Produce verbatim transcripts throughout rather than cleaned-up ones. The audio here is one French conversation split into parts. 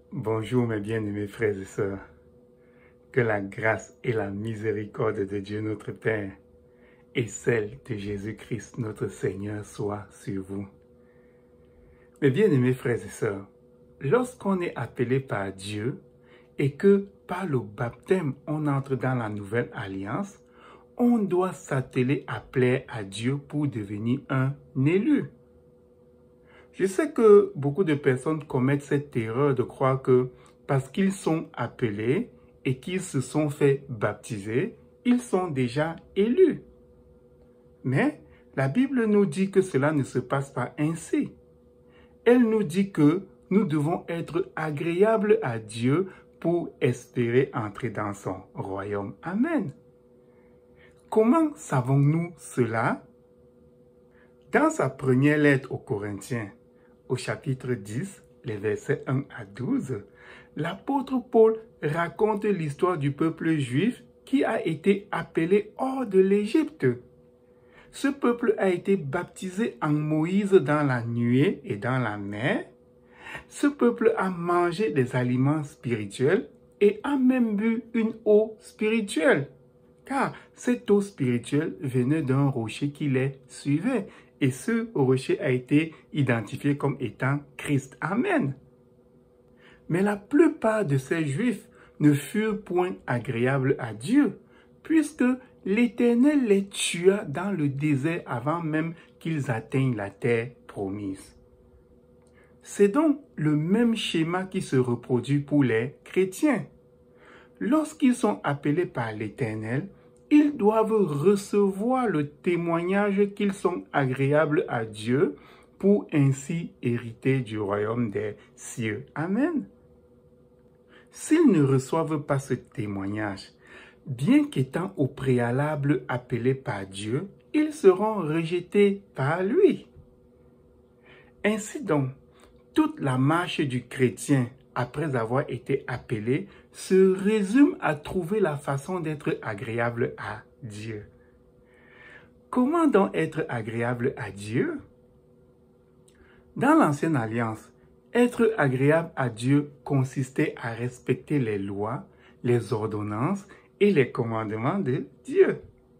Bonjour mes bien-aimés frères et sœurs. Que la grâce et la miséricorde de Dieu notre Père et celle de Jésus-Christ notre Seigneur soient sur vous. Mes bien-aimés frères et sœurs, lorsqu'on est appelé par Dieu et que par le baptême on entre dans la nouvelle alliance, on doit s'atteler à plaire à Dieu pour devenir un élu. Je sais que beaucoup de personnes commettent cette erreur de croire que parce qu'ils sont appelés et qu'ils se sont fait baptiser, ils sont déjà élus. Mais la Bible nous dit que cela ne se passe pas ainsi. Elle nous dit que nous devons être agréables à Dieu pour espérer entrer dans son royaume. Amen. Comment savons-nous cela? Dans sa première lettre aux Corinthiens, au chapitre dix, les versets un à douze, l'apôtre Paul raconte l'histoire du peuple juif qui a été appelé hors de l'Égypte. Ce peuple a été baptisé en Moïse dans la nuée et dans la mer. Ce peuple a mangé des aliments spirituels et a même bu une eau spirituelle, car cette eau spirituelle venait d'un rocher qui les suivait. Et ce rocher a été identifié comme étant Christ. Amen. Mais la plupart de ces Juifs ne furent point agréables à Dieu, puisque l'Éternel les tua dans le désert avant même qu'ils atteignent la terre promise. C'est donc le même schéma qui se reproduit pour les chrétiens. Lorsqu'ils sont appelés par l'Éternel, ils doivent recevoir le témoignage qu'ils sont agréables à Dieu pour ainsi hériter du royaume des cieux. Amen. S'ils ne reçoivent pas ce témoignage, bien qu'étant au préalable appelés par Dieu, ils seront rejetés par lui. Ainsi donc, toute la marche du chrétien après avoir été appelé, se résume à trouver la façon d'être agréable à Dieu. Comment donc être agréable à Dieu? Dans l'Ancienne Alliance, être agréable à Dieu consistait à respecter les lois, les ordonnances et les commandements de Dieu.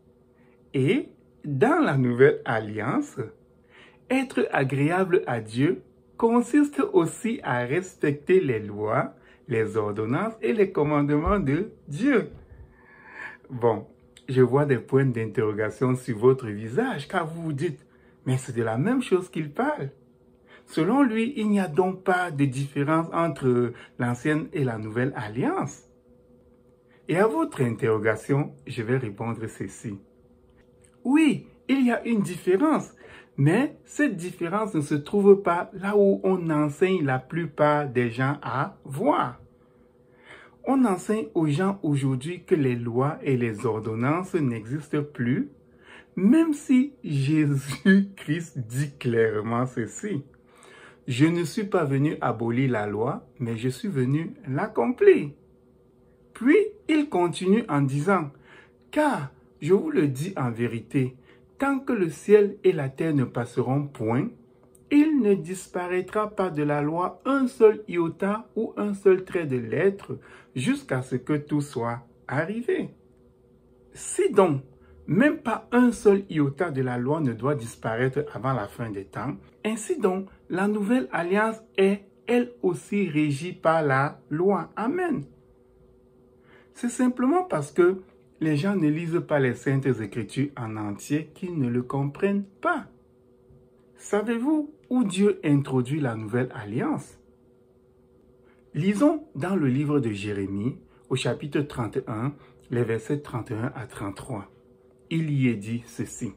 Et dans la Nouvelle Alliance, être agréable à Dieu consiste aussi à respecter les lois, les ordonnances et les commandements de Dieu. Bon, je vois des points d'interrogation sur votre visage car vous vous dites, mais c'est de la même chose qu'il parle. Selon lui, il n'y a donc pas de différence entre l'ancienne et la nouvelle alliance. Et à votre interrogation, je vais répondre ceci. Oui, il y a une différence. Mais cette différence ne se trouve pas là où on enseigne la plupart des gens à voir. On enseigne aux gens aujourd'hui que les lois et les ordonnances n'existent plus, même si Jésus-Christ dit clairement ceci. Je ne suis pas venu abolir la loi, mais je suis venu l'accomplir. Puis il continue en disant, car je vous le dis en vérité, tant que le ciel et la terre ne passeront point, il ne disparaîtra pas de la loi un seul iota ou un seul trait de lettre jusqu'à ce que tout soit arrivé. Si donc, même pas un seul iota de la loi ne doit disparaître avant la fin des temps, ainsi donc, la nouvelle alliance est elle aussi régie par la loi. Amen. C'est simplement parce que les gens ne lisent pas les Saintes Écritures en entier qu'ils ne le comprennent pas. Savez-vous où Dieu introduit la nouvelle alliance? Lisons dans le livre de Jérémie, au chapitre trente et un, les versets trente et un à trente-trois. Il y est dit ceci.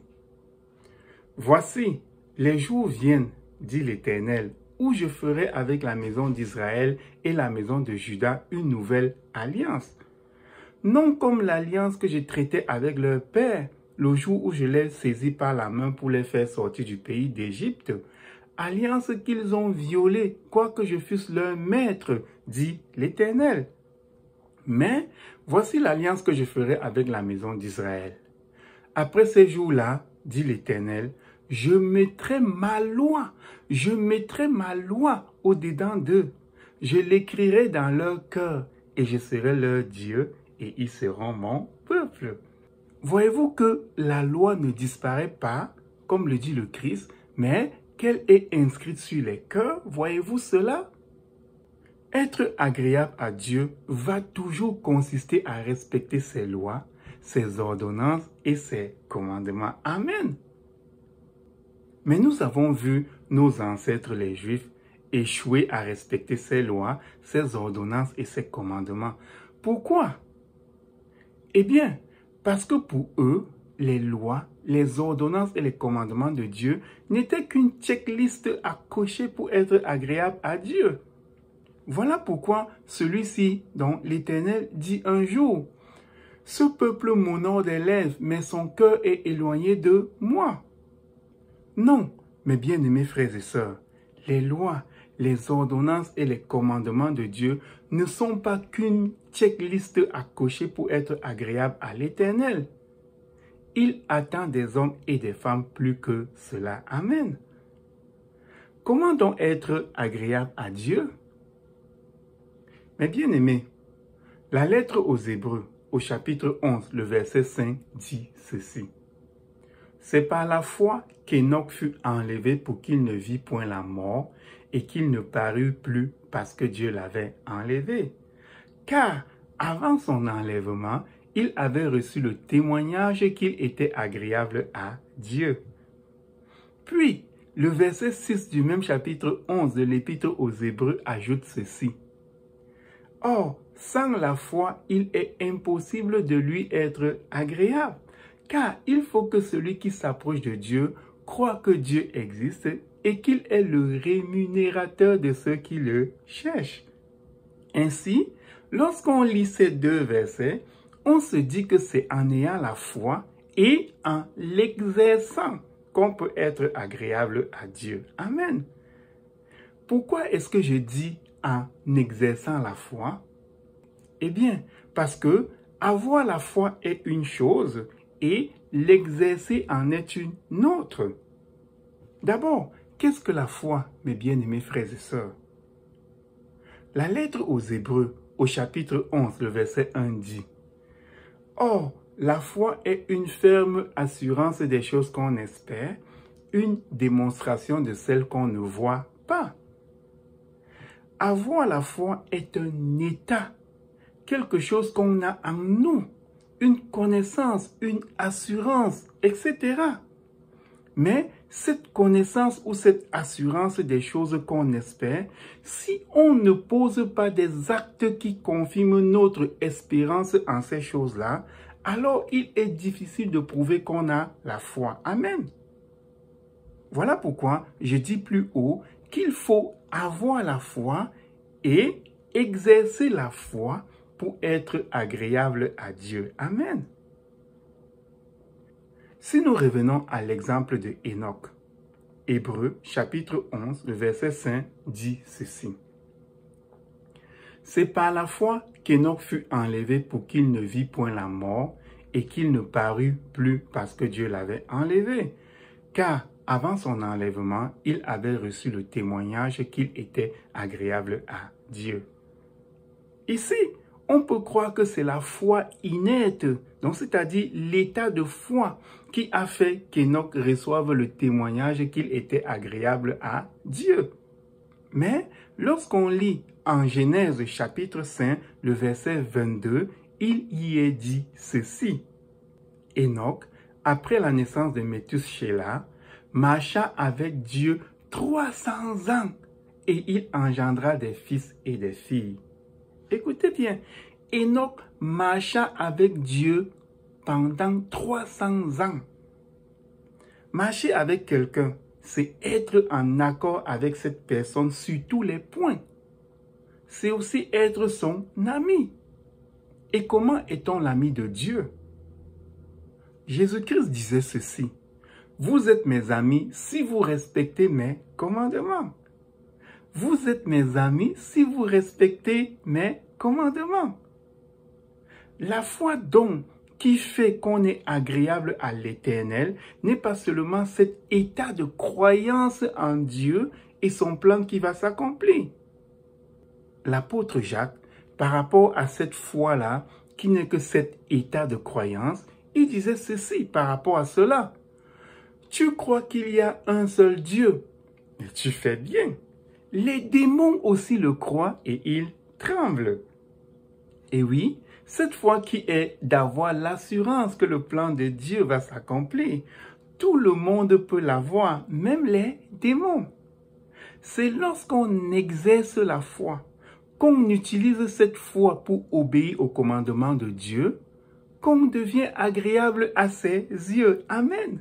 « Voici, les jours viennent, dit l'Éternel, où je ferai avec la maison d'Israël et la maison de Juda une nouvelle alliance. Non comme l'alliance que j'ai traitée avec leur père, le jour où je les saisis par la main pour les faire sortir du pays d'Égypte, alliance qu'ils ont violée, quoique je fusse leur maître, dit l'Éternel. Mais voici l'alliance que je ferai avec la maison d'Israël. Après ces jours-là, dit l'Éternel, je mettrai ma loi, je mettrai ma loi au-dedans d'eux. Je l'écrirai dans leur cœur et je serai leur Dieu et ils seront mon peuple. Voyez-vous que la loi ne disparaît pas, comme le dit le Christ, mais qu'elle est inscrite sur les cœurs. Voyez-vous cela? Être agréable à Dieu va toujours consister à respecter ses lois, ses ordonnances et ses commandements. Amen. Mais nous avons vu nos ancêtres les Juifs échouer à respecter ses lois, ses ordonnances et ses commandements. Pourquoi? Eh bien, parce que pour eux, les lois, les ordonnances et les commandements de Dieu n'étaient qu'une checklist à cocher pour être agréable à Dieu. Voilà pourquoi celui-ci, dont l'Éternel dit un jour, « Ce peuple m'honore des lèvres, mais son cœur est éloigné de moi. » Non, mes bien-aimés frères et sœurs, les lois, les ordonnances et les commandements de Dieu ne sont pas qu'une checklist à cocher pour être agréable à l'Éternel. Il attend des hommes et des femmes plus que cela. Amen. Comment donc être agréable à Dieu? Mes bien-aimés, la lettre aux Hébreux, au chapitre onze, le verset cinq, dit ceci. C'est par la foi qu'Enoch fut enlevé pour qu'il ne vit point la mort et qu'il ne parut plus parce que Dieu l'avait enlevé. Car avant son enlèvement, il avait reçu le témoignage qu'il était agréable à Dieu. Puis, le verset six du même chapitre onze de l'Épître aux Hébreux ajoute ceci. Or, sans la foi, il est impossible de lui être agréable, car il faut que celui qui s'approche de Dieu croit que Dieu existe et qu'il est le rémunérateur de ceux qui le cherchent. Ainsi, lorsqu'on lit ces deux versets, on se dit que c'est en ayant la foi et en l'exerçant qu'on peut être agréable à Dieu. Amen. Pourquoi est-ce que je dis en exerçant la foi? Eh bien, parce que avoir la foi est une chose et l'exercer en est une autre. D'abord, qu'est-ce que la foi, mes bien-aimés frères et sœurs? La lettre aux Hébreux, au chapitre onze, le verset un dit, « Or, la foi est une ferme assurance des choses qu'on espère, une démonstration de celles qu'on ne voit pas. » Avoir la foi est un état, quelque chose qu'on a en nous, une connaissance, une assurance, et cetera. Mais cette connaissance ou cette assurance des choses qu'on espère, si on ne pose pas des actes qui confirment notre espérance en ces choses-là, alors il est difficile de prouver qu'on a la foi. Amen. Voilà pourquoi je dis plus haut qu'il faut avoir la foi et exercer la foi pour être agréable à Dieu. Amen. Si nous revenons à l'exemple de Enoch, Hébreux chapitre onze, le verset cinq dit ceci. C'est par la foi qu'Enoch fut enlevé pour qu'il ne vit point la mort et qu'il ne parut plus parce que Dieu l'avait enlevé. Car avant son enlèvement, il avait reçu le témoignage qu'il était agréable à Dieu. Ici, on peut croire que c'est la foi inerte, donc c'est-à-dire l'état de foi qui a fait qu'Enoch reçoive le témoignage qu'il était agréable à Dieu. Mais lorsqu'on lit en Genèse chapitre cinq, le verset vingt-deux, il y est dit ceci. Enoch, après la naissance de Méthushélah, marcha avec Dieu trois cents ans et il engendra des fils et des filles. Écoutez bien, Enoch marcha avec Dieu pendant trois cents ans. Marcher avec quelqu'un, c'est être en accord avec cette personne sur tous les points. C'est aussi être son ami. Et comment est-on l'ami de Dieu? Jésus-Christ disait ceci. Vous êtes mes amis si vous respectez mes commandements. Vous êtes mes amis si vous respectez mes commandements. La foi donc qui fait qu'on est agréable à l'Éternel n'est pas seulement cet état de croyance en Dieu et son plan qui va s'accomplir. l'apôtre Jacques, par rapport à cette foi-là, qui n'est que cet état de croyance, il disait ceci par rapport à cela. Tu crois qu'il y a un seul Dieu, et tu fais bien. Les démons aussi le croient et ils tremblent. Et oui, cette foi qui est d'avoir l'assurance que le plan de Dieu va s'accomplir. Tout le monde peut l'avoir, même les démons. C'est lorsqu'on exerce la foi, qu'on utilise cette foi pour obéir au commandement de Dieu, qu'on devient agréable à ses yeux. Amen.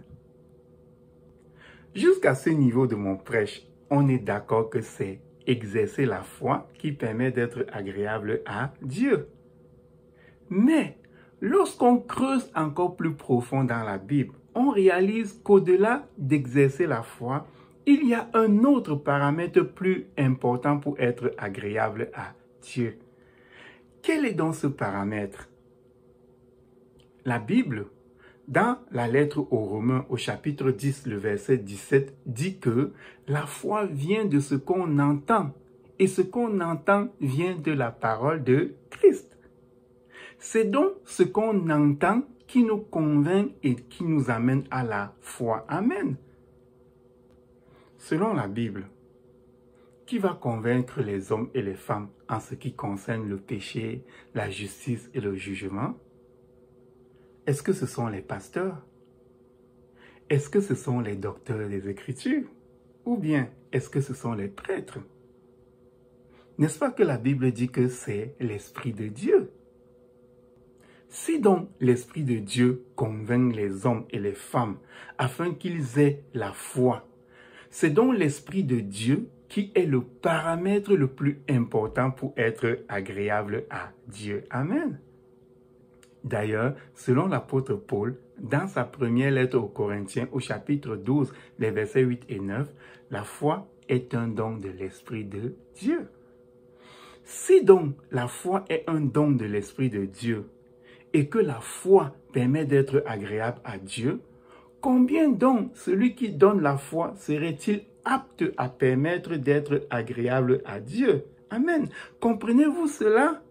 Jusqu'à ce niveau de mon prêche, on est d'accord que c'est exercer la foi qui permet d'être agréable à Dieu. Mais lorsqu'on creuse encore plus profond dans la Bible, on réalise qu'au-delà d'exercer la foi, il y a un autre paramètre plus important pour être agréable à Dieu. Quel est donc ce paramètre? La Bible, dans la lettre aux Romains au chapitre dix, le verset dix-sept, dit que la foi vient de ce qu'on entend et ce qu'on entend vient de la parole de Christ. C'est donc ce qu'on entend qui nous convainc et qui nous amène à la foi. Amen. Selon la Bible, qui va convaincre les hommes et les femmes en ce qui concerne le péché, la justice et le jugement? Est-ce que ce sont les pasteurs? Est-ce que ce sont les docteurs des Écritures? Ou bien est-ce que ce sont les prêtres? N'est-ce pas que la Bible dit que c'est l'Esprit de Dieu? Si donc l'Esprit de Dieu convainc les hommes et les femmes afin qu'ils aient la foi, c'est donc l'Esprit de Dieu qui est le paramètre le plus important pour être agréable à Dieu. Amen. D'ailleurs, selon l'apôtre Paul, dans sa première lettre aux Corinthiens au chapitre douze, les versets huit et neuf, la foi est un don de l'Esprit de Dieu. Si donc la foi est un don de l'Esprit de Dieu et que la foi permet d'être agréable à Dieu, combien donc celui qui donne la foi serait-il apte à permettre d'être agréable à Dieu? Amen. Comprenez-vous cela?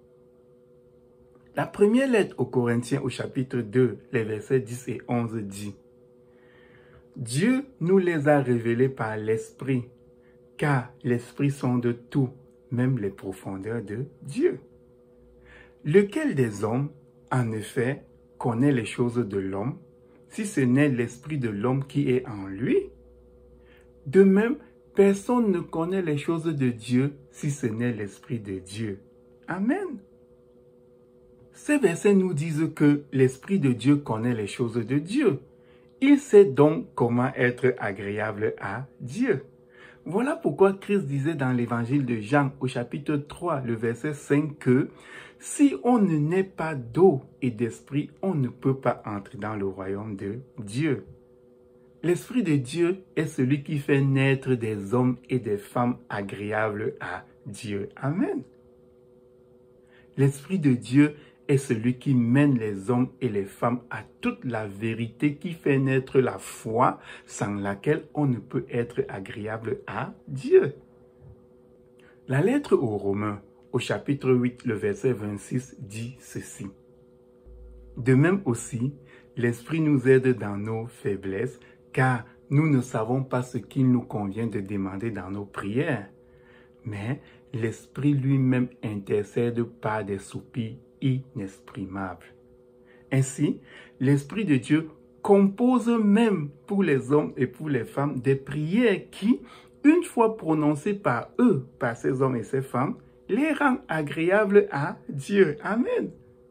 La première lettre aux Corinthiens au chapitre deux, les versets dix et onze dit: Dieu nous les a révélés par l'Esprit, car l'Esprit sonde tout, même les profondeurs de Dieu. Lequel des hommes, en effet, connaît les choses de l'homme, si ce n'est l'Esprit de l'homme qui est en lui? De même, personne ne connaît les choses de Dieu, si ce n'est l'Esprit de Dieu. Amen. Ces versets nous disent que l'Esprit de Dieu connaît les choses de Dieu. Il sait donc comment être agréable à Dieu. Voilà pourquoi Christ disait dans l'évangile de Jean au chapitre trois, le verset cinq, que si on ne naît pas d'eau et d'esprit, on ne peut pas entrer dans le royaume de Dieu. L'Esprit de Dieu est celui qui fait naître des hommes et des femmes agréables à Dieu. Amen. L'Esprit de Dieu est celui qui mène les hommes et les femmes à toute la vérité, qui fait naître la foi sans laquelle on ne peut être agréable à Dieu. La lettre aux Romains, au chapitre huit, le verset vingt-six, dit ceci. De même aussi, l'Esprit nous aide dans nos faiblesses, car nous ne savons pas ce qu'il nous convient de demander dans nos prières. Mais l'Esprit lui-même intercède par des soupirs inexprimables. Ainsi, l'Esprit de Dieu compose même pour les hommes et pour les femmes des prières qui, une fois prononcées par eux, par ces hommes et ces femmes, les rend agréables à Dieu. Amen.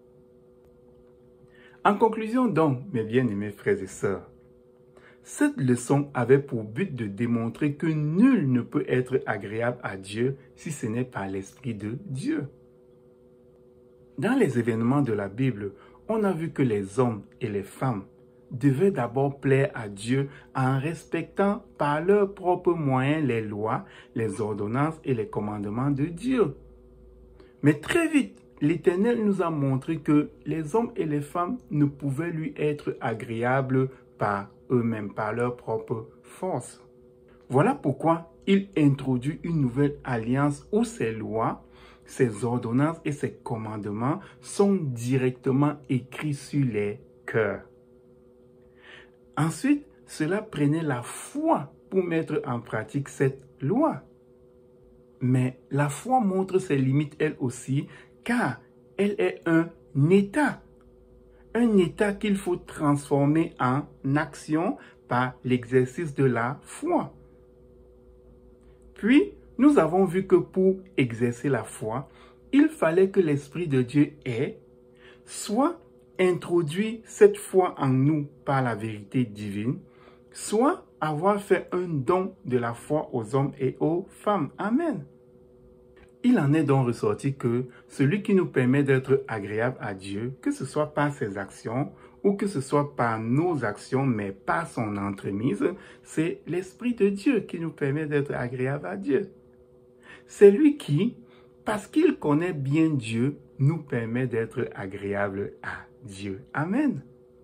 En conclusion donc, mes bien-aimés frères et sœurs, cette leçon avait pour but de démontrer que nul ne peut être agréable à Dieu si ce n'est par l'Esprit de Dieu. Dans les événements de la Bible, on a vu que les hommes et les femmes devaient d'abord plaire à Dieu en respectant par leurs propres moyens les lois, les ordonnances et les commandements de Dieu. Mais très vite, l'Éternel nous a montré que les hommes et les femmes ne pouvaient lui être agréables par eux-mêmes, par leur propre force. Voilà pourquoi il introduit une nouvelle alliance où ces lois ses ordonnances et ses commandements sont directement écrits sur les cœurs. Ensuite, cela prenait la foi pour mettre en pratique cette loi. Mais la foi montre ses limites elle aussi, car elle est un état. Un état qu'il faut transformer en action par l'exercice de la foi. Puis, nous avons vu que pour exercer la foi, il fallait que l'Esprit de Dieu ait soit introduit cette foi en nous par la vérité divine, soit avoir fait un don de la foi aux hommes et aux femmes. Amen. Il en est donc ressorti que celui qui nous permet d'être agréable à Dieu, que ce soit par ses actions ou que ce soit par nos actions, mais par son entremise, c'est l'Esprit de Dieu qui nous permet d'être agréable à Dieu. C'est lui qui, parce qu'il connaît bien Dieu, nous permet d'être agréable à Dieu. Amen.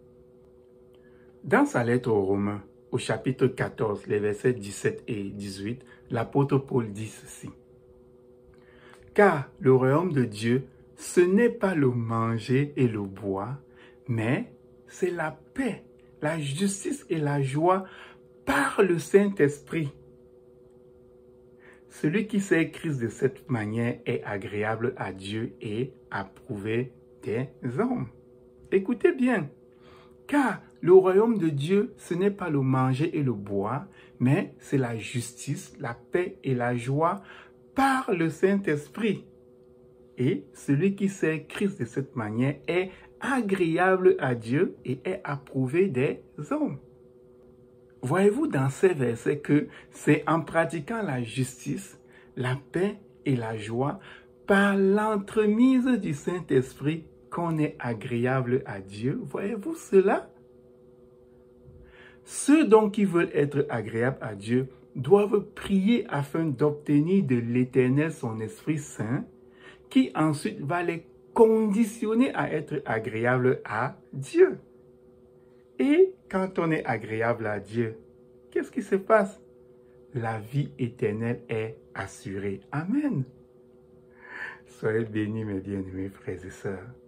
Dans sa lettre aux Romains, au chapitre quatorze, les versets dix-sept et dix-huit, l'apôtre Paul dit ceci. Car le royaume de Dieu, ce n'est pas le manger et le boire, mais c'est la paix, la justice et la joie par le Saint-Esprit. Celui qui sait Christ de cette manière est agréable à Dieu et approuvé des hommes. Écoutez bien, car le royaume de Dieu, ce n'est pas le manger et le boire, mais c'est la justice, la paix et la joie par le Saint-Esprit. Et celui qui sait Christ de cette manière est agréable à Dieu et est approuvé des hommes. Voyez-vous dans ces versets que c'est en pratiquant la justice, la paix et la joie par l'entremise du Saint-Esprit qu'on est agréable à Dieu. Voyez-vous cela? Ceux donc qui veulent être agréables à Dieu doivent prier afin d'obtenir de l'Éternel son Esprit Saint, qui ensuite va les conditionner à être agréables à Dieu. Et quand on est agréable à Dieu, qu'est-ce qui se passe? La vie éternelle est assurée. Amen. Soyez bénis, mes bien-aimés frères et sœurs.